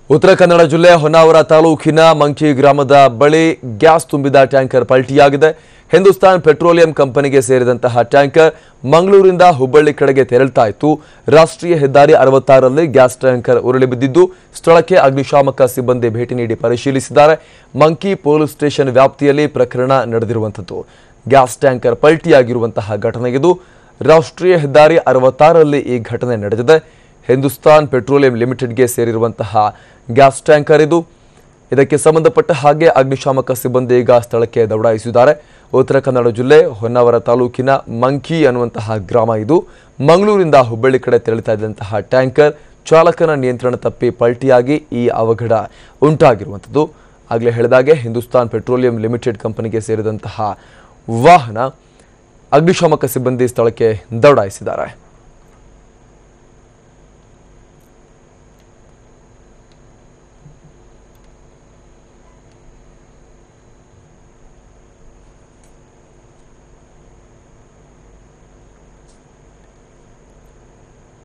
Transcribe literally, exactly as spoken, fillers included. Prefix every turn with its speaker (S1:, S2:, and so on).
S1: ಉತ್ತರ ಕನ್ನಡ ಜಿಲ್ಲೆ ಹೊನ್ನಾವರ ತಾಲೂಕಿನ ಮಂಕಿ ಗ್ರಾಮದ ಬಳಿ ಗ್ಯಾಸ್ ತುಂಬಿದ ಟ್ಯಾಂಕರ್ ಪಲ್ಟಿಯಾಗಿದೆ. ಹಿಂದೂಸ್ತಾನ್ ಪೆಟ್ರೋಲಿಯಂ ಕಂಪನಿಗೆ ಸೇರಿದಂತಹ ಟ್ಯಾಂಕರ್ ಮಂಗಳೂರಿನಿಂದ ಹುಬ್ಬಳ್ಳಿ ಕಡೆಗೆ ತೆರಳುತ್ತಾ ಇತ್ತು. ರಾಷ್ಟ್ರೀಯ ಹೆದ್ದಾರಿ ಅರವತ್ತಾರರಲ್ಲಿ ಗ್ಯಾಸ್ ಟ್ಯಾಂಕರ್ ಉರುಳಿ ಬಿದ್ದಿದ್ದು ಸ್ಥಳಕ್ಕೆ ಅಗ್ನಿಶಾಮಕ ಸಿಬ್ಬಂದಿ ಭೇಟಿ ನೀಡಿ ಪರಿಶೀಲಿಸಿದ್ದಾರೆ. ಮಂಕಿ ಪೊಲೀಸ್ ಸ್ಟೇಷನ್ ವ್ಯಾಪ್ತಿಯಲ್ಲಿ ಪ್ರಕರಣ ನಡೆದಿರುವಂತದ್ದು. ಗ್ಯಾಸ್ ಟ್ಯಾಂಕರ್ ಪಲ್ಟಿಯಾಗಿರುವಂತಹ ಘಟನೆ ಇದು. ರಾಷ್ಟ್ರೀಯ ಹೆದ್ದಾರಿ ಅರವತ್ತಾರರಲ್ಲಿ ಈ ಘಟನೆ ನಡೆದಿದೆ. ಹಿಂದೂಸ್ತಾನ್ ಪೆಟ್ರೋಲಿಯಂ ಲಿಮಿಟೆಡ್ಗೆ ಸೇರಿರುವಂತಹ ಗ್ಯಾಸ್ ಟ್ಯಾಂಕರ್ ಇದು. ಇದಕ್ಕೆ ಸಂಬಂಧಪಟ್ಟ ಹಾಗೆ ಅಗ್ನಿಶಾಮಕ ಸಿಬ್ಬಂದಿ ಈಗ ಸ್ಥಳಕ್ಕೆ ದೌಡಾಯಿಸಿದ್ದಾರೆ. ಉತ್ತರ ಕನ್ನಡ ಜಿಲ್ಲೆ ಹೊನ್ನವರ ತಾಲೂಕಿನ ಮಂಕಿ ಅನ್ನುವಂತಹ ಗ್ರಾಮ ಇದು. ಮಂಗಳೂರಿನಿಂದ ಹುಬ್ಬಳ್ಳಿ ಕಡೆ ತೆರಳುತ್ತಾ ಇದ್ದಂತಹ ಟ್ಯಾಂಕರ್ ಚಾಲಕನ ನಿಯಂತ್ರಣ ತಪ್ಪಿ ಪಲ್ಟಿಯಾಗಿ ಈ ಅವಘಡ ಉಂಟಾಗಿರುವಂಥದ್ದು. ಆಗಲೇ ಹೇಳಿದಾಗೆ ಹಿಂದೂಸ್ತಾನ್ ಪೆಟ್ರೋಲಿಯಂ ಲಿಮಿಟೆಡ್ ಕಂಪನಿಗೆ ಸೇರಿದಂತಹ ವಾಹನ. ಅಗ್ನಿಶಾಮಕ ಸಿಬ್ಬಂದಿ ಸ್ಥಳಕ್ಕೆ ದೌಡಾಯಿಸಿದ್ದಾರೆ.